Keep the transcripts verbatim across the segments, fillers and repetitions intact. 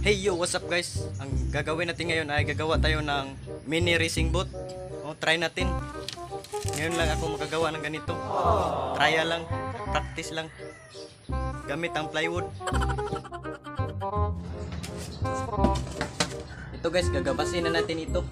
Hey yo, what's up guys? Ang gagawin natin ngayon ay gagawa tayo ng mini racing boat. O, try natin. Ngayon lang ako magagawa ng ganito. Try lang, practice lang. Gamit ang plywood. Ito guys, gagabasin na natin ito.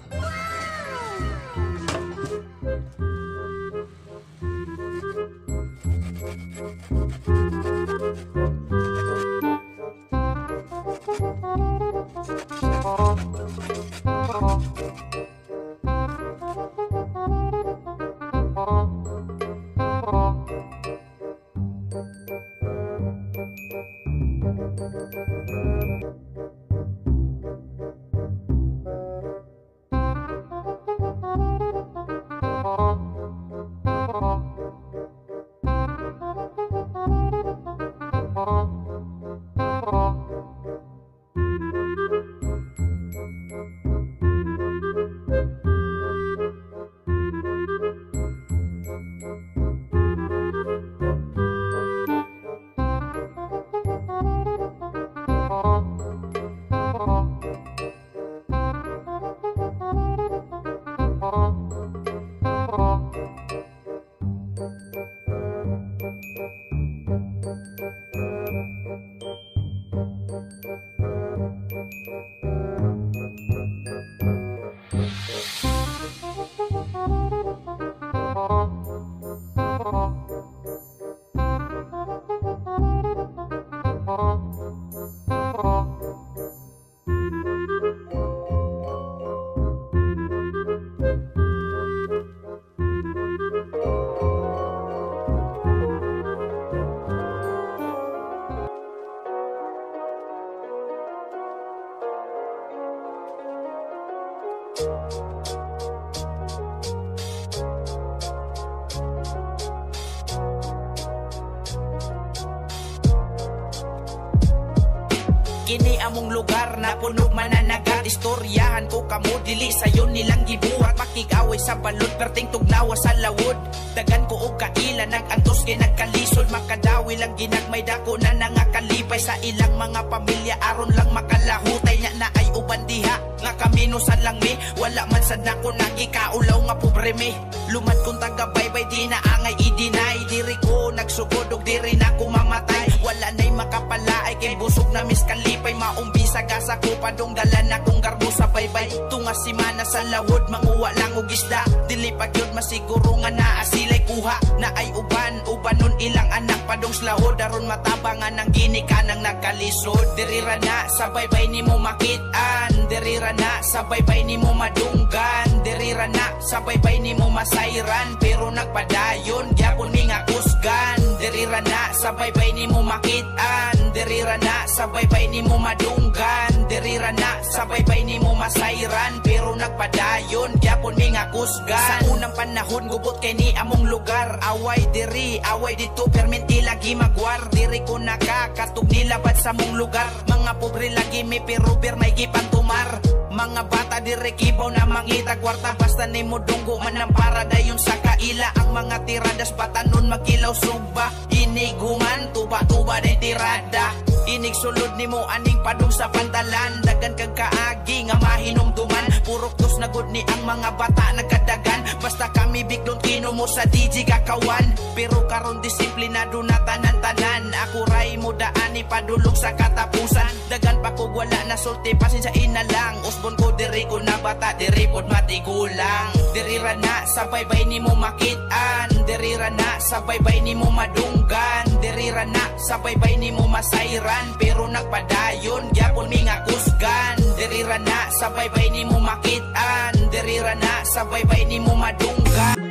Kini among lugar na puno mananagat. Istoryahan ko kamo dili sayon nilang gibuhat. Makig-away sa balod perting tugnawa sa lawod. Dagan ko og kaila nag-antos kay nagkalisod. Makadawi lang ginagmay dako na nangakalipay sa ilang mga pamilya aron lang makalahutay nya na ay uban diha nga kaminusan lang mi. Wala man sad nako nagikaulaw nga pobre mi. Lumad kong taga-baybay di na angay i-deny. Diri ko nagsugod og diri na ko mamatay. Wala na'y makapalaay kay busog na miskalipay. Maumbisa gasa ko padunggalan akong garbo sa baybay. Tunga simana sa lawod manguwa lang og isda. Dili pa gyud masiguro nga naa sila'y kuha. Na ay uban, ubanon ilang anak padong slahod. Daron matabangan ang ginikanang nagkalisod. Dirira na sa baybay nimo makitaan. Dirira na sa baybay nimo madunggan. Dirira na sa baybay nimo masayran. Pero nagpadayon gyapon mi nga kusgan. Dirira na sa baybay nimo makitaan. Dirira na sa baybay nimo madunggan. Dirira na sa baybay nimo masayran. Pero nagpadayon gyapon mi nga kusgan. Sa unang panahon gubot kay ni among lugar. Away diri, away dito perminti lagi magwar. Diri ko nakakatug nilabad sa mong lugar. Mga pobre lagi mi pero bir may gipantumar. Mga bata diri kibaw na mangita kwarta. Basta nimo dunggo man ang paradayon sa kaila. Ang mga tiradas batanon magilaw sugba. Iniguman tuba-tuba de tirada. Inig sulod nimo aning padung sa pantalan. Dagan kag kaagi nga mahinumduman. Purok dos na gud ni ang mga bata nagkadagan. Basta kami biglon kino mo sa D J kakawan. Pero karon disiplinado na tanan-tanan. Ako ray mo daani padulong sa katapusan. Dagan pa ko wala na sulti pasin sa inalang. Usbon ko diri ko na bata diri pod matigulang. Dirira na sa baybay nimo makitaan. Dirira na sa baybay nimo madunggan. Dirira na sa baybay nimo masayran. Pero nagpadayon gyapon mi nga kusgan. Dirira na sa baybay nimo makitaan. Dirira na sa baybay nimo madunggan.